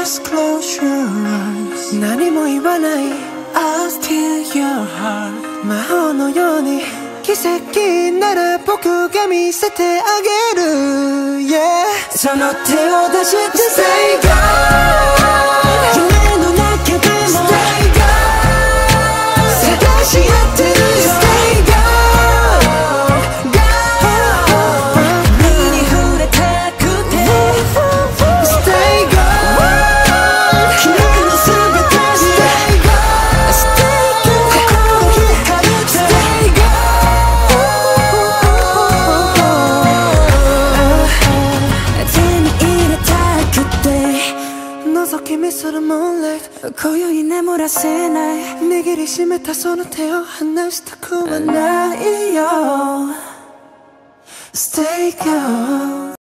Just close your eyes 何も言わない I'll steal your heart 魔法のように奇跡なら僕が見せてあげる、yeah、その手を出して Stay gone 夢の中でも Stay gone 探し合ってる Stay gone gone 身に触れたくて Stay gone 君のすべて Stay gone Stay gone 心光る Stay gone覗き見するモンライト今宵眠らせない握りしめたその手を離したくはないよ Stay gone